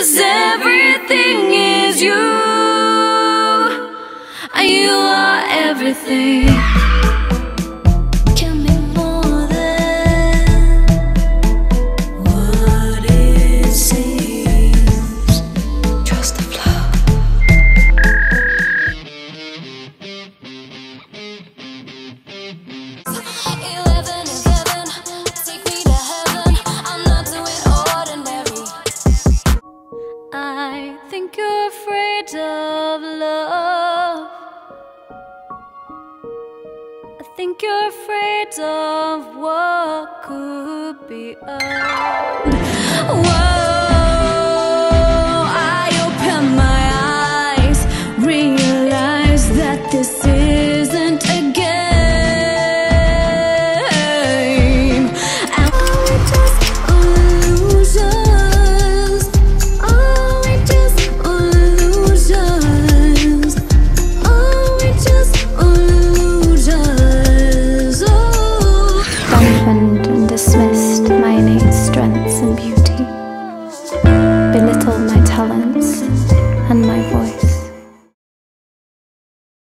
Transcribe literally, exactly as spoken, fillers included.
'cause everything is you. You are everything. Can be more than what it seems. Trust the flow. Eleven is heaven. Take me to heaven. I'm not doing ordinary. I think you're afraid of love. I think you're afraid of what could be up. Whoa, I open my eyes, realize that this isn't a game. And are we just illusions? Are we just illusions? Are we just illusions? Dampened and dismissed my innate strengths and beauty, belittled my talents and my voice.